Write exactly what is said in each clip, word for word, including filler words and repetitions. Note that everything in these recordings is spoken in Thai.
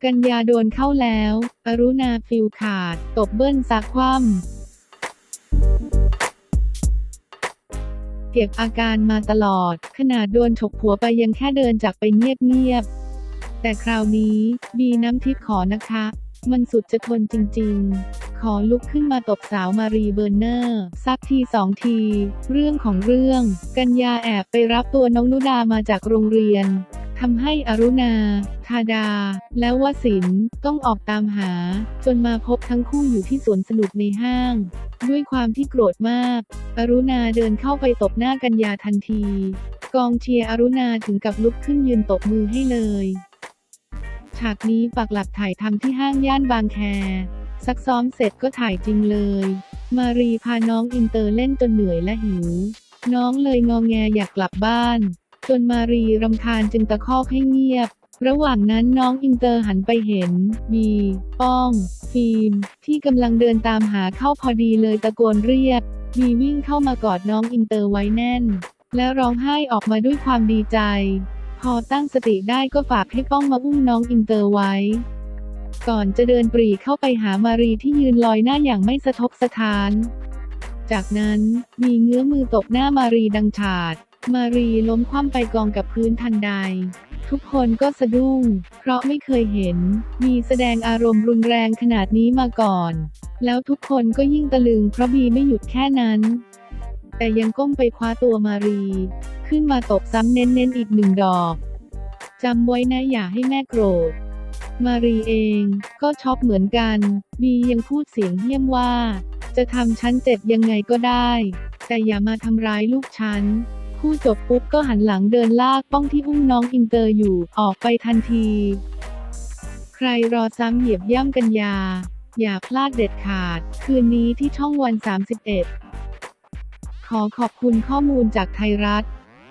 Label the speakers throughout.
Speaker 1: กันยาโดนเข้าแล้วอรุณาฟิลขาดตบเบิ้ลซักคว่ำเก็บอาการมาตลอดขนาดโดนฉกผัวไปยังแค่เดินจากไปเงียบๆแต่คราวนี้บีน้ำทิพย์ขอนะคะมันสุดจะทนจริงๆขอลุกขึ้นมาตบสาวมารีเบอร์เนอร์สักทีสองทีเรื่องของเรื่องกันยาแอบไปรับตัวน้องนุดามาจากโรงเรียนทำให้อรุณาธาดาและวสินต้องออกตามหาจนมาพบทั้งคู่อยู่ที่สวนสนุกในห้างด้วยความที่โกรธมากอรุณาเดินเข้าไปตบหน้ากันยาทันทีกองเชียร์อรุณาถึงกับลุกขึ้นยืนตบมือให้เลยฉากนี้ปักหลักถ่ายทำที่ห้างย่านบางแคซักซ้อมเสร็จก็ถ่ายจริงเลยมารีพาน้องอินเตอร์เล่นจนเหนื่อยและหิวน้องเลยงอแงอยากกลับบ้านจนมารีรำคาญจึงตะคอกให้เงียบระหว่างนั้นน้องอินเตอร์หันไปเห็นบีป้องฟิล์มที่กำลังเดินตามหาเข้าพอดีเลยตะโกนเรียกบีวิ่งเข้ามากอดน้องอินเตอร์ไว้แน่นและร้องไห้ออกมาด้วยความดีใจพอตั้งสติได้ก็ฝากให้ป้องมาอุ้มน้องอินเตอร์ไว้ก่อนจะเดินปรีเข้าไปหามารีที่ยืนลอยหน้าอย่างไม่สะทกสะท้านจากนั้นมีเงื้อมือตบหน้ามารีดังฉาดมารีล้มคว่ำไปกองกับพื้นทันใดทุกคนก็สะดุ้งเพราะไม่เคยเห็นมีแสดงอารมณ์รุนแรงขนาดนี้มาก่อนแล้วทุกคนก็ยิ่งตะลึงเพราะบีไม่หยุดแค่นั้นแต่ยังก้มไปคว้าตัวมารีขึ้นมาตบซ้ำเน้นๆอีกหนึ่งดอกจำไว้นะอย่าให้แม่โกรธมารีเองก็ช็อกเหมือนกันบียังพูดเสียงเหี้ยมว่าจะทำฉันเจ็บยังไงก็ได้แต่อย่ามาทำร้ายลูกฉันพูดจบปุ๊บก็หันหลังเดินลากป้องที่อุ้มน้องอินเตอร์อยู่ออกไปทันทีใครรอซ้ำเหยียบย่ำกันยาอย่าพลาดเด็ดขาดคืนนี้ที่ช่องวันสามสิบเอ็ดขอขอบคุณข้อมูลจากไทยรัฐ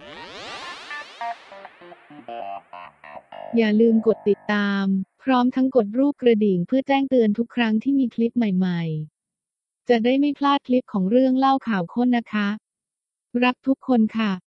Speaker 1: อย่าลืมกดติดตามพร้อมทั้งกดรูปกระดิ่งเพื่อแจ้งเตือนทุกครั้งที่มีคลิปใหม่ๆจะได้ไม่พลาดคลิปของเรื่องเล่าข่าวข้นนะคะรักทุกคนค่ะ